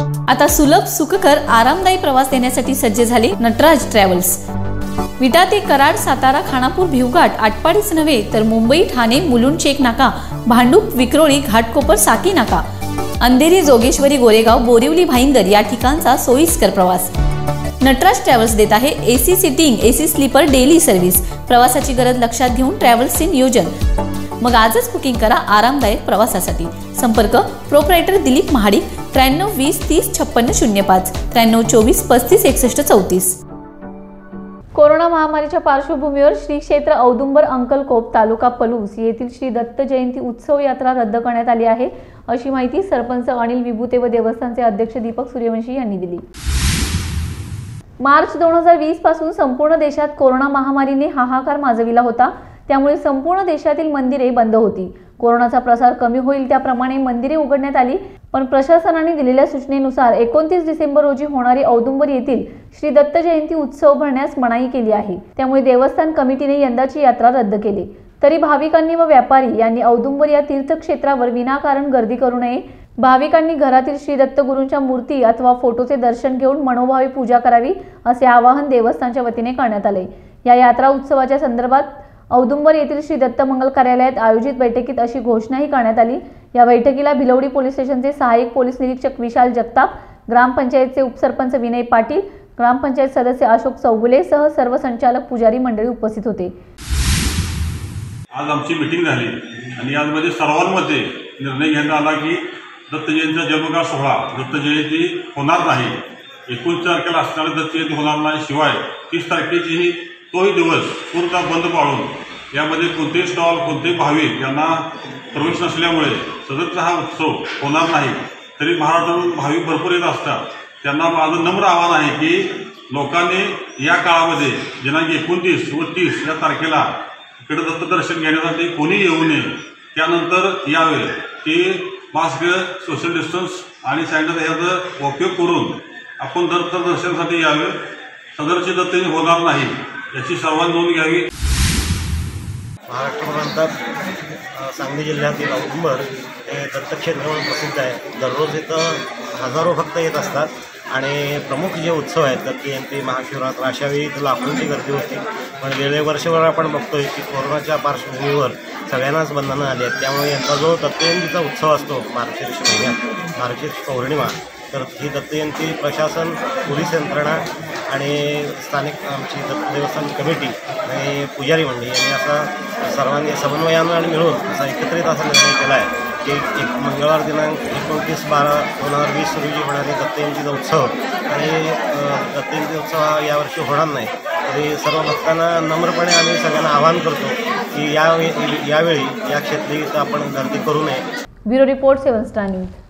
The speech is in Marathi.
आता सुलभ सुखकर आरामदायी प्रवास देण्यासाठी सज्ज झाले नटराज ट्रॅव्हल्स। विटा ते कराड, सातारा, खानापूर, भिवघाट, आटपाडीच नव्हे तर मुंबई, ठाणे, मुलुंड, चेक नाका, भांडूप, विक्रोळी, घाटकोपर, साकी नाका, अंधेरी, जोगेश्वरी, गोरेगाव, बोरिवली, भाईंदर या ठिकाणचा सोयीस्कर प्रवास नटराज ट्रॅव्हल्स देत आहे। AC seating, AC sleeper, daily service. प्रवासाची गरज लक्षात घेऊन ट्रॅव्हल्सचे नियोजन। मग आजच बुकिंग करा आरामदायक प्रवासासाठी। संपर्क प्रोप्रायटर दिलीप महाडिक 93 20 30 56 05 93 24 35 61 34। कोरोना महामारीच्या पार्श्वभूमीवर श्री क्षेत्र औदुंबर अंकलकोप तालुका पलूस येथील श्री दत्त जयंती उत्सव यात्रा रद्द करण्यात आली आहे, अशी माहिती सरपंच अनिल विभूते व देवस्थानचे अध्यक्ष दीपक सूर्यवंशी यांनी दिली। मार्च 2020 पासून संपूर्ण देशात कोरोना महामारीने हाहाकार माजविला होता, त्यामुळे संपूर्ण देशातील मंदिरे बंद होती। कोरोनाचा प्रसार कमी होईल त्याप्रमाणे मंदिरे उघडण्यात आली, पण प्रशासनाने दिलेल्या सूचनेनुसार 29 डिसेंबर रोजी होणारी औदुंबर येथील श्री दत्त जयंती उत्सव भरण्यास मनाई केली आहे। त्यामुळे देवस्थान कमिटीने यंदाची यात्रा रद्द केली। तरी भाविकांनी व व्यापारी यांनी औदुंबर या तीर्थक्षेत्रावर विनाकारण गर्दी करू नये। भाविकांनी घरातील श्री दत्त गुरूंच्या मूर्ती अथवा फोटोचे दर्शन घेऊन मनोभावे पूजा करावी, असे आवाहन देवस्थानच्या वतीने करण्यात आले। या यात्रा उत्सवाच्या संदर्भात औदुंबर येथील श्री दत्त मंगल कार्यालयात आयोजित बैठकीत अशी घोषणाही करण्यात आली। या बैठकीला भिलवडी पोलीस स्टेशनचे सहाय्यक पोलीस निरीक्षक विशाल जगताप, ग्रामपंचायतचे उपसरपंच विनय पाटील, ग्रामपंचायत सदस्य अशोक चौगुले सह सर्व संचालक पुजारी मंडळी उपस्थित होते। आज आमची मीटिंग झाली आणि यामध्ये सर्वांमध्ये निर्णय घेण्यात आला की दत्त जयंतीचा जन्मगाव सोहळा दत्त जयंती होणार नाही। 19 तारखेला असणारी दत्त जयंती होणार नाही, शिवाय 30 तारखेचीही तोही दिवस पूर्ण बंद पाळून यामध्ये कोणतेही स्टॉल, कोणतेही भाविक यांना प्रवेश नसल्यामुळे सदरचा हा उत्सव होणार नाही। तरी महाराष्ट्रातून भाविक भरपूर येत असतात, त्यांना माझं नम्र आवाहन आहे की लोकांनी या काळामध्ये दिनांक 29 व 30 या तारखेला इकडे दत्त दर्शन घेण्यासाठी कोणी येऊ नये। त्यानंतर यावे की मास्क, सोशल डिस्टन्स आणि सॅनिटायझरचा उपयोग करून आपण दत्त दर्शनासाठी यावे। सदरची दत्त जयंती होणार नाही याची सर्वांनी नोंद घ्यावी। महाराष्ट्रभरात सांगली जिल्ह्यातील औदुंबर हे दत्तक्षेत्र म्हणून प्रसिद्ध आहे। दररोज इथं हजारो भक्त येत असतात आणि प्रमुख जे उत्सव आहेत दत्त जयंती, महाशिवरात्र अशा वेळी इथं लाखोंची गर्दी होती। पण गेले वर्षभर आपण बघतोय की कोरोनाच्या पार्श्वभूमीवर सगळ्यांनाच बंधनं आली आहेत। त्यामुळे यंदा जो दत्त जयंतीचा उत्सव असतो मार्गशीर्ष महिन्यात, मार्गशीर्ष पौर्णिमा, तर ही दत्त जयंती प्रशासन, पोलीस यंत्रणा आणि स्थानिक आमची दत्त देवस्थान कमिटी आणि पुजारी मंडळी यांनी असा सर्वांनी समन्वयानं आणि मिळून असा एकत्रित असा निर्णय केला आहे की एक मंगळवार दिनांक 29/12/2020 रोजी होणारी दत्त जयंतीचा उत्सव आणि दत्त जयंती उत्सव यावर्षी होणार नाही। तरी सर्व भक्तांना नम्रपणे आम्ही सगळ्यांना आवाहन करतो की यावेळी या क्षेत्री आपण गर्दी करू नये। Bureau report 7 Star news.